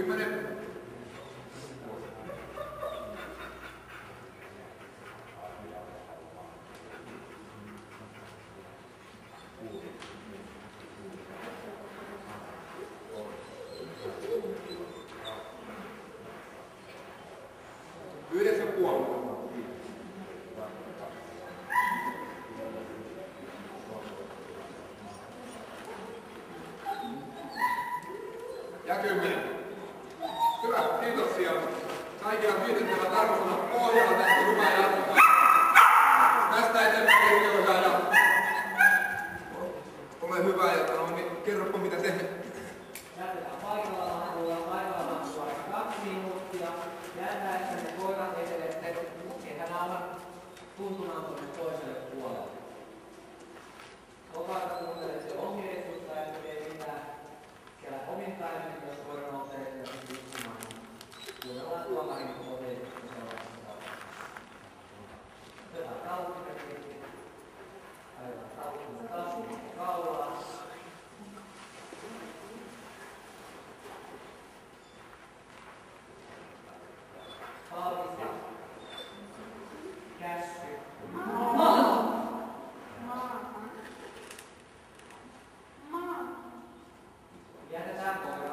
10. Ja 10. Hyvä, kiitoksia. Kaikilla on kiitettävä tarkastella pohjalla. Tästä on hyvä jatkaa. Tästä eteenpäin hyvä ja ole hyvä ja niin kerropa mitä tehdään. Jätetään paikallaan, tullaan paikallaan vaikka 2 minuuttia. Jätetään, että ne koirat etelette, eihän aivan tuntumaan tuonne toiselle puolelle. Kokaita kuuntelee se ohjeistusta, ettei mitään siellä omittainen, jos koira nousee esimerkiksi istumaan. Kuunnellaan tuomarin ohjeistusta seuraavassa. Otetaan tauttimerkki. Ajetaan tauttimerkki taskuun kaulaan. Valmista. Käsky. Jätetään koira.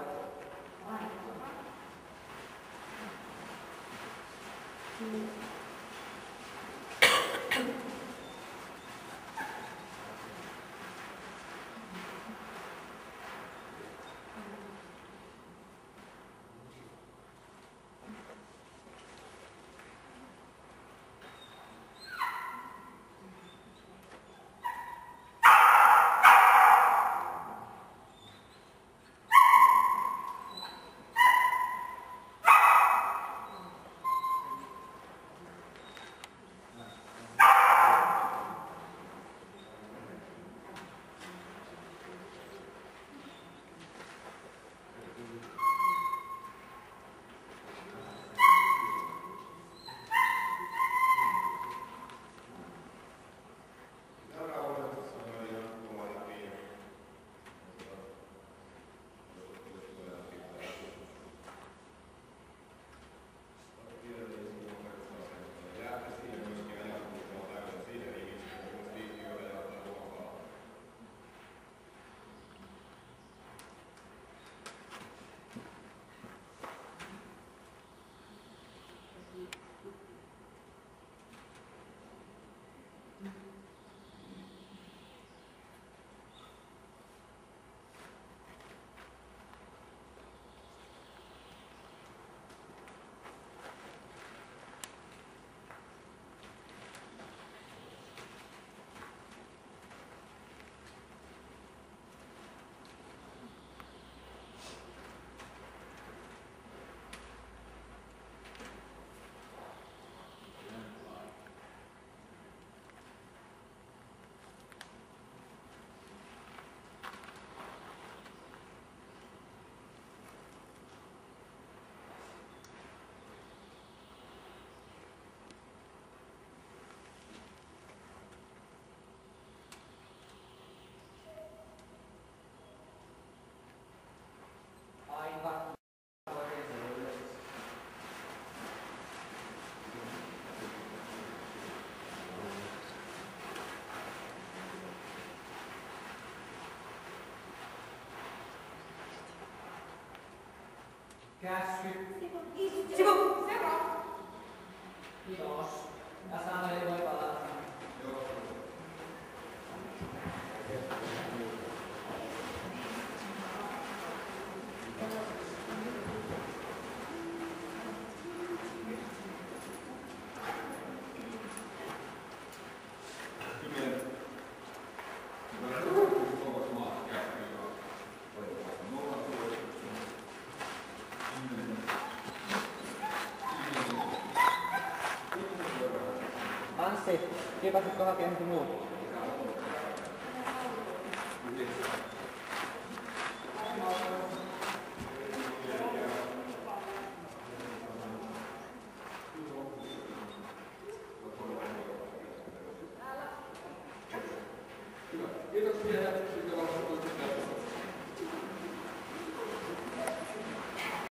Käsky. Sivu. Seuraava. Kiitos. Ja Samuli voi palata. Anssi, kipasitko hakea jonkun muut? Kiitoksia.